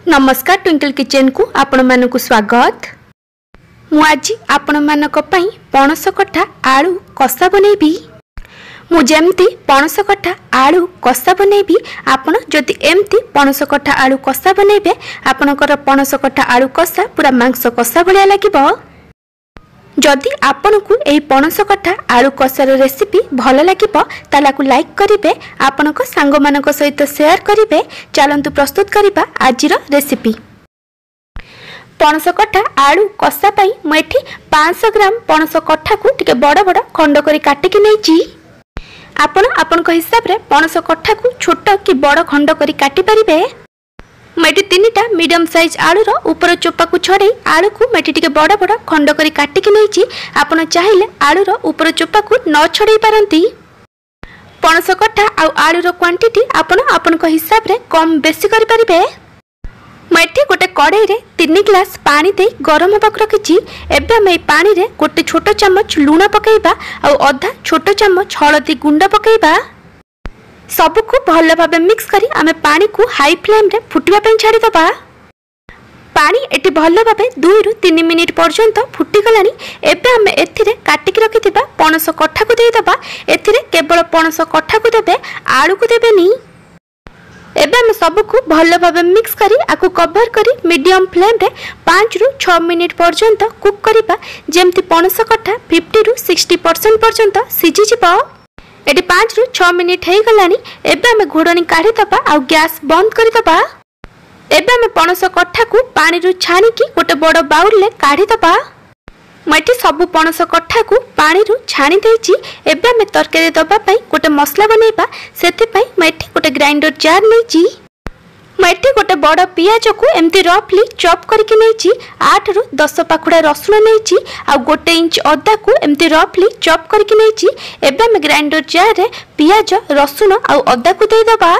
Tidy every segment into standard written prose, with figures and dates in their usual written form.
नमस्कार twinkle kitchen को आपण मानकु स्वागत। मु आज आपण मानक पई पणस कठा आलू कसा बनेबी। मु जेमती पणस कठा आलू कसा बनेबी आपण जदि एमती पणस कठा आलू कसा बनेबे आपणकर पणस कठा आलू कसा पूरा मांस कसा भलिया लागिबो। जदि आपनकु एही पणस कठा आलू कसार रेसिपी भल लागिबो तालाकु लाइक करिवे, आपनक सांग मानक सहित शेयर करिवे। चलंतु प्रस्तुत करिबा आजिर रेसिपी। पणस कठा आलू कसा पई मेठी 500 ग्राम पणस कठा को टिके बड़ बड़ खंड करी काटि कि नैची। आपन हिसाब रे पणस कठा को छोट कि बड़ खंड करी काटि परिबे। मेटी 3टा मीडियम साइज आलू रो ऊपर चोपा को छड़े आलू को मेटी टिके बड़ बड़ खंड करी काटि कि नैची। आपण चाहिले आलू रो ऊपर चोपा को न छड़े पारंती। पणस कठा आ आलू रो क्वांटिटी आपण हिसाब रे कम बेसी करि परिबे। मेठी गोटे कड़ाई रे 3 ग्लास पानी दे गरम होबाक रखिछि। एबे हम एई पानी रे गोटे छोट चम्मच लूण पकेइबा आ आधा छोट चम्मच हळदी गुंड पकेइबा। सबको भल भाबे मिक्स करी आमे पानी को हाई फ्लेम रे फुटिबा पई छाडी दबा। पानी एटी भल भाबे 2 रु 3 मिनिट पर्यंत फुटी गलानी। एबे आमे एथिरे काटि के रखिथिबा पणस कठा को देई दबा। एथिरे केवल पणस कठा को देबे, आलू को देबेनी। एबे हम सबको भल भाबे मिक्स करी आकु कवर करी मीडियम फ्लेम रे 5 रु 6 मिनिट पर्यंत कुक करिबा। जेमति पणस कठा 50 रु 60% पर्यंत सिझि जिवो। एटी 5 रु 6 मिनिट हे गलानी। एबे हम घोड़नी काढी दबा आ गैस बंद करि दबा। एबे हम पणस कठा को पानी रु छानी की गोटे बड़ बाउल ले काढी दबा। मेटी सब पणस कठा को पानी रु छानी देछि। एबे हम तरकारी दबा पई गोटे मसला बनेबा। सेति पई मेटी गोटे ग्राइंडर जार नैछि। मेटी गोटे बड़ पियाज को एमती रफली चॉप करके नैछि। 8 रु 10 पाखुड़ा रसुण नैछि आ 1 इंच अदा को एमती रफली चॉप करके नैछि। एबे हम ग्राइंडर जार रे पियाज रसुण आ अदा को दे दबा।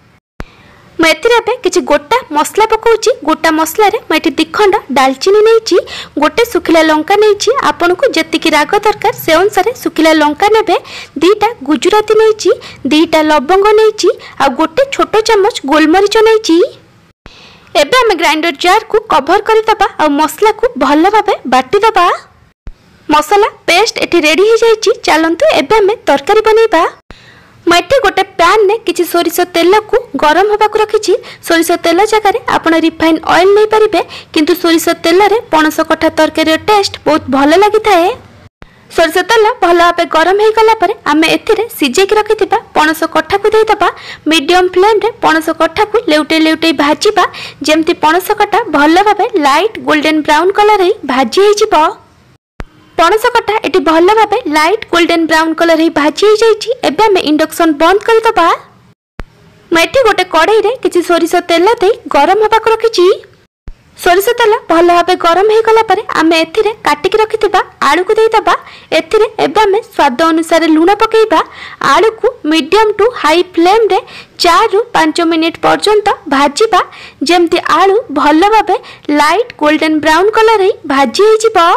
मेथिरे बे किछि गोटा मसला पकाउछि। गोटा मसला रे मेठी 2 खंड दालचीनी नैछि, गोटे सुखिला लंका नैछि। आपन को जेतिकी राग दरकार से अनुसार सुखिला लंका नेबे। 2टा गुजराती नैछि, 2टा लवंग नैछि आ गोटे छोटो चम्मच गोलमरिच नैछि। एबे हम ग्राइंडर जार को कवर करि दबा आ मसला को भल भाबे बाटी दबा। मसला पेस्ट एठी रेडी हो जाइछि। चलंतु एबे हम तरकारी बनेबा। मेठी गोटे पैन ने किछि सोरिष तेल को गरम होबा को रखिछि। सोरिष तेल जगह रे आपण रिफाइन ऑयल नै परिबे, किंतु सोरिष तेल रे पणस कठा तरकारी टेस्ट बहुत भल लागि थाए। सोरिष तेल भल भाबे गरम हे गला परे आमे एथिरे सिजे के रखिथिबा पणस कठा को देई दबा। मीडियम फ्लेम रे पणस कठा को लेउटे लेउटे भाजीबा। जेमति पणस कठा भल भाबे लाइट गोल्डन ब्राउन कलर हे भाजी हे जिवो। पणस कठा एटी भल भाबे लाइट गोल्डन ब्राउन कलर ही भाजी हो जाइछि। एबे हम इंडक्शन बंद करि दबा। मेठी गोटे कड़ाई रे किछि सोरिष तेल दे गरम होबा को रखिछि। सोरिष तेल भल भाबे गरम हे गला परे आमे एथिरे काटि के रखिथिबा आलू को देई दबा। एथिरे एबे हम स्वाद अनुसार लूण पकेइबा। आलू को मीडियम टू हाई फ्लेम रे 4 रु 5 मिनिट पर्यंत भाजीबा। जेमति आलू भल भाबे लाइट गोल्डन ब्राउन कलर ही भाजी हे जिवो।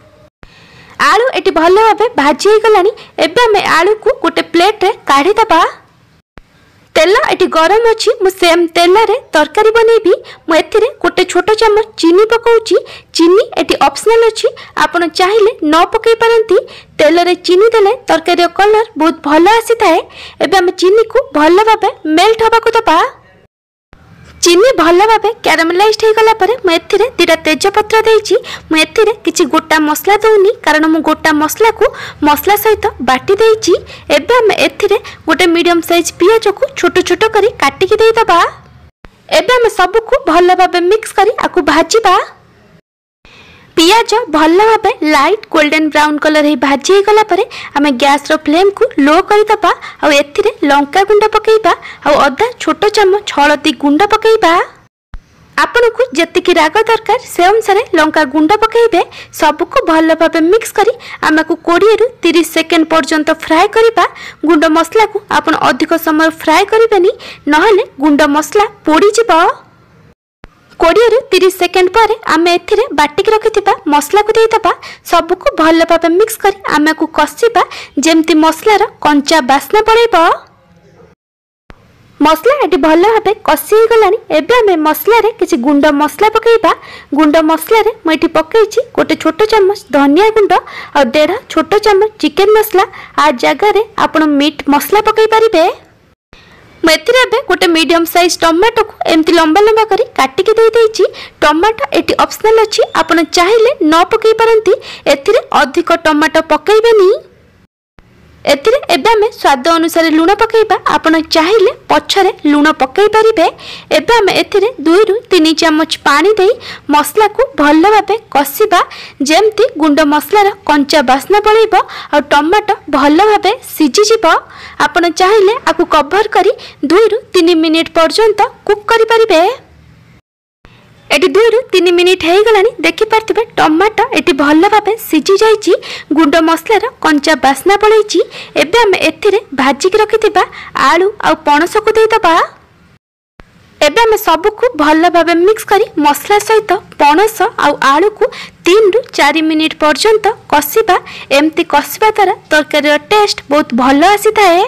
आलू एटी भल भाबे भाजी हे गलानी। एबे हम आलू को गोटे प्लेट रे काढी दबा। तेल एटी गरम अछि। मु सेम तेल रे तरकारी बनेबी। मु एथिरे गोटे छोट चम्मच चीनी पकाउछि। चीनी एटी ऑप्शनल अछि, आपण चाहिले न पकाई पारंती। तेल रे चीनी देले तरकारी रो कलर बहुत भल आसी थाए। एबे हम चीनी को भल भाबे मेल्ट होबा को दबा। चीनी भल भाबे कैरामेलाइज्ड हे गला परे मु एथिरे 2टा तेजपत्र देइछि। मु एथिरे किछि गोटा मसला दउनी, कारण मु गोटा मसला को मसला सहित बाटी देइछि। एबे हम एथिरे गोटे मीडियम साइज पियाज को छोट छोट करी काटि के देई दबा। एबे हम सब को भल भाबे मिक्स करी आकु भाजीबा। पियाज भल भाबे लाइट गोल्डन ब्राउन कलर ही भाजी हे गला परे आमे गैस रो फ्लेम को लो करि दबा आ एथिरे लंका गुंड पकेइबा आ आधा छोट चम्मच हळदी गुंड पकेइबा। आपन को जेतिकी राग दरकार से अनुसार लंका गुंड पकेइबे। सब को भल भाबे मिक्स करी आमे को 20 रु 30 सेकंड पर्यंत फ्राई करिबा। गुंड मसला को आपन अधिक समय फ्राई करिबेनी, नहले गुंड मसला पोड़ी जिवो। 20 रु 30 सेकंड पर आमे एथिरे बाटी के रखिथिबा मसला को देई दबा। सब को भल भाबे मिक्स करी आमे को कसिबा। जेमति मसला रो कंचा बास्ना पड़ेबो। मसला ये भल भाव कषि गला। एवं आम मसला किसी गुंड मसला पकईबा। गुंड मसला मुझे पकई गोटे छोट चमच धनिया गुंड और 1.5 छोट चमच चिकेन मसला। आ जगार आप मीट मसला पकई पारे। मुझे गोटे मीडियम साइज टमाटो को एमती लंबा लंबा कर काटिकी देदेछि। टमाटो ये ऑप्शनल अच्छी, आप चाहिए न पकई पारती। एथिरे अधिक टमाटो पकईबेनी। एथिरे एबे आमे स्वाद अनुसार लुण पकईबा। आप चाहिए पछरे लुण पकई पारिबे। एबे आमे एथिरे 2 रु 3 चमच पानी दे मसला को भल भाबे कषिबा, जेमती गुंड मसलार कंचा बास्ना पड़ेबो और टमाटो भल भाबे सिझी जिवो। आप चाहिए आपको कवर करी 2 रु 3 मिनिट पर्यंत कुक करि पारिबे। एटी 2 रु 3 मिनिट हो गला। देखिपे टमाटो ये भल भाव सिझी जाइए। गुंड मसलार कंचा बास्ना पड़े। एबे आमे एथिरे भाजिक रखिथिबा आलू आ पणस को देदबा। एबे आमे सबको भल भाव मिक्स करी मसला सहित पणस आ आलू को 3 रु 4 मिनिट पर्यंत कषिबा। एमती कषिबा द्वारा तरकारी टेस्ट बहुत भल आसी थाए।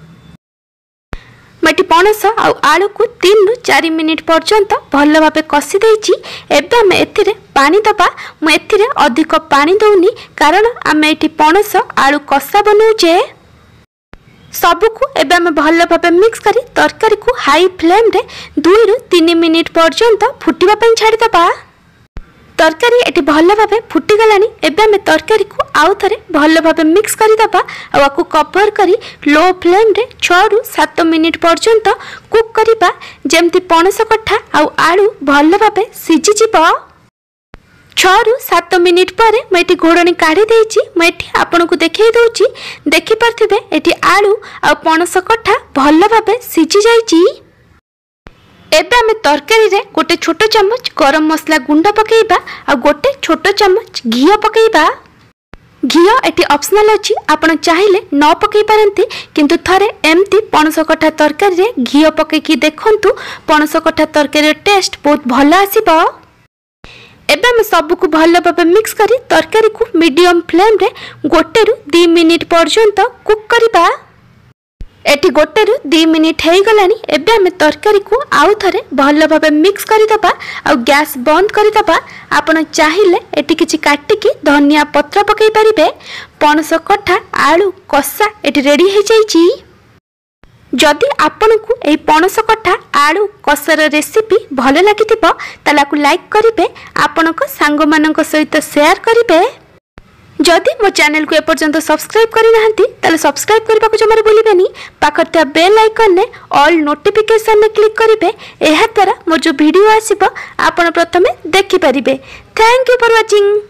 मैं पणस आलू को 3 रु 4 मिनिट पर्यंत भल भाव कषि देछि। एबे आमे एथिरे पानी दबा। मु एथिरे अधिक पानी दउनी कारण आमे एठी पणस आलू कषा बनौचे। सबको एबे आमे भल भाव मिक्स करी तरकारी को हाई फ्लेम रे 2 रु 3 मिनिट पर्यंत फुटिबा पई छाडी दबा। तरकारी ये भल भाव फुटी गलानी। एबे आमे तरकारी को आउ थरे भल भाव मिक्स करी दबा। आकु कवर करी लो फ्लेम रे 6 रु 7 मिनिट पर्यंत कुक करिबा, जेमती पणस कठा आ आलू भल भाव सिझी जिवो। 6 रु 7 मिनिट पर मैं घोड़नी काढ़ी देछि। मैं आपको देखई दउछि। देखि पारथिबे एठी आलू आ पणस कठा भल भाव सिझी जाइछि। एबे आमे तरकारी रे गोटे छोट चमच गरम मसला गुंड पकईबा आ गोटे छोट चमच घी पकईबा। घी एटी ऑप्शनल अच्छी, आप चाहिए न पकई पारती। किंतु थरे एमती पणस कठा तरकारी रे घी पकईकी देखंतु, पणस कठा तरकारी टेस्ट बहुत भल आसीबो। एबे आमे सबको भल भाव मिक्स करी तरकारी को मीडियम फ्लेम रे 1 रु 2 मिनिट पर्यंत कुक करिबा। एटी 1 रु 2 मिनिट हो गला। एबे आमे तरकारी को आउ थरे भल भाव मिक्स करदबा आ गैस बंद करदबा। आपण चाहिए एटी किछि काटिकी धनिया पत्र पकई पारिबे। पणस कठा आलू कषा एटी रेडी हो जाइछि। जदि आपनकु एई पणस कठा आलू कषार रेसिपी भल लागिथिबो ताला को लाइक करिवे, आपनक सांग मानक सहित शेयर करिवे। जदि मो चैनल को एपर्यंत सब्सक्राइब करि नाहंती ताले सब्सक्राइब करबा को जमार भूलिबेनी। पाखरता बेल आइकन ने ऑल नोटिफिकेशन ने क्लिक करिवे। एहा द्वारा मोर जो वीडियो आसीबो आपण प्रथमे देखि परिबे। Thank you for watching.